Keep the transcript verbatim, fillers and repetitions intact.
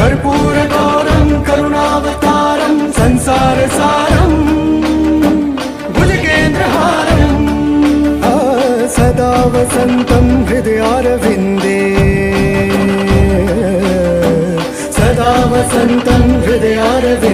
कर्पूरगौरं करुणावतारं संसारसारं भुजगेन्द्रहारं सदा वसन्तं हृदयारविन्दे सदा वसन्तं हृदयारविन्दे।